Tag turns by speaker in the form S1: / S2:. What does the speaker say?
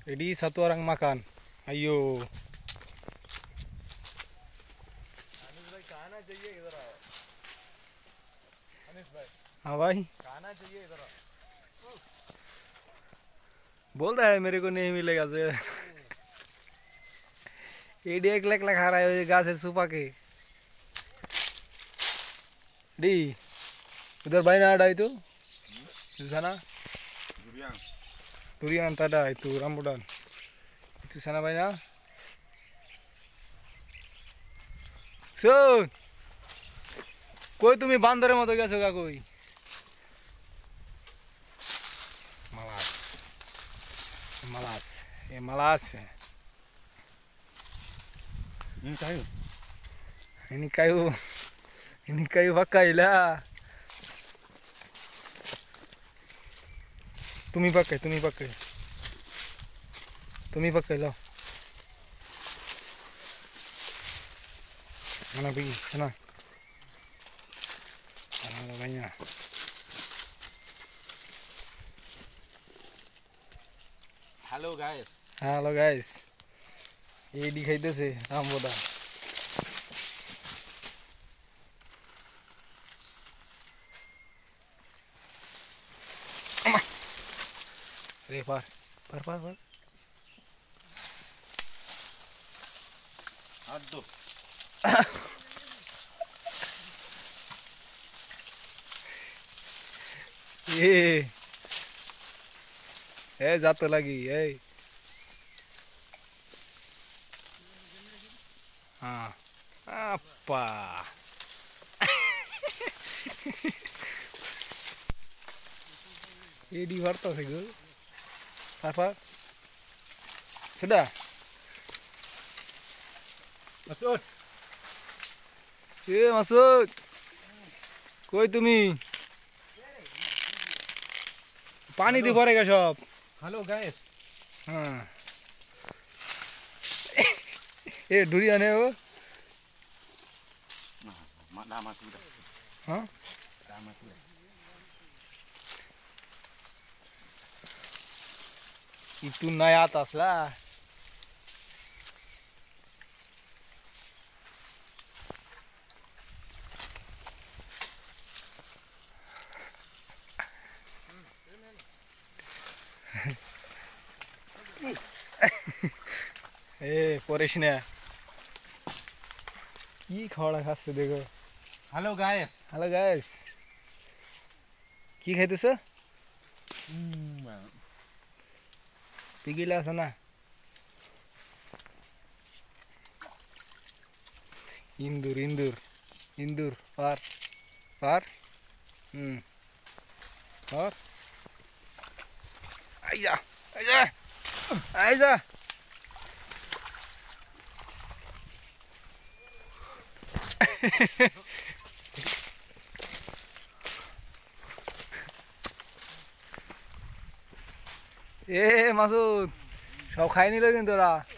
S1: Ini satu orang makan. Ayo.
S2: Anis भाई खाना चाहिए इधर आओ। अनिस भाई
S1: हाँ भाई,
S2: खाना चाहिए इधर आओ।
S1: बोल रहा है मेरे को नहीं मिलेगा से। ये एक लाख खा रहा है घास से सुपा के। डी उधर भाई ना डाई तो sana durian tada itu rambutan itu sana banyak sun koi tumi bandar moto geছো ga koi malas ini kayu pakai lah. Tumi pakai lo. Mana pergi sana? Ada banyak.
S2: Hello guys.
S1: Halo guys. Ini diखाइतेছে rambutan. अरे पार
S2: हाथ दो।
S1: ये जातो लगी ये हाँ apa ये di warto sih gue apa sudah
S2: Masood
S1: ये masuk कोई तुम्ही पानी दी पड़ेगा सब
S2: हेलो गाइस।
S1: हाँ ये डुरियन है वो हाँ itu naik atas lah. Paresh ने ये खाड़ा खासे देखो।
S2: Hello guys.
S1: की खाइतेछ पिगिला छ ना इंदूर पार और आइजा ए मासुद सब खाई निल किन्तु